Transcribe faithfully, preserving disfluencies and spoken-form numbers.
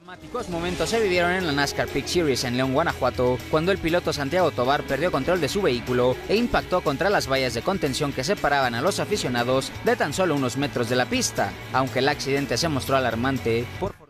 Dramáticos momentos se vivieron en la NASCAR Peak Series en León, Guanajuato, cuando el piloto Santiago Tovar perdió control de su vehículo e impactó contra las vallas de contención que separaban a los aficionados de tan solo unos metros de la pista. Aunque el accidente se mostró alarmante por